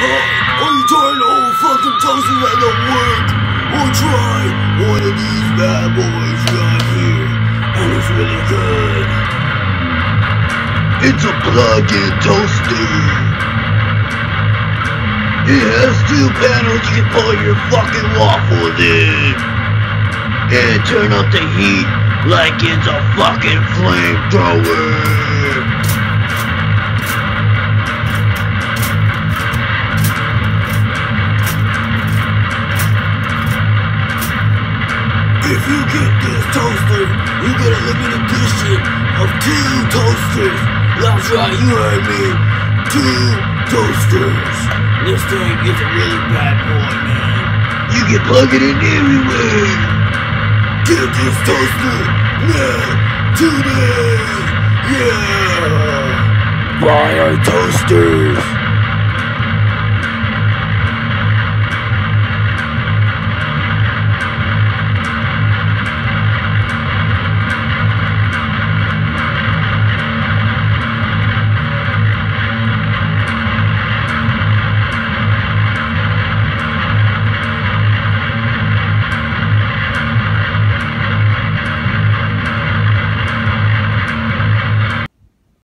Are you trying to hold fucking toasters that don't work? Or try one of these bad boys right here, and it's really good. It's a plug-in toaster. It has 2 panels you can pull your fucking waffles in, and turn up the heat like it's a fucking flamethrower. If you get this toaster, you get a limited edition of 2 toasters. That's right, you heard me. 2 toasters. This thing is a really bad boy, man. You can plug it in everywhere. Get this toaster now, today. Yeah. Buy our toasters.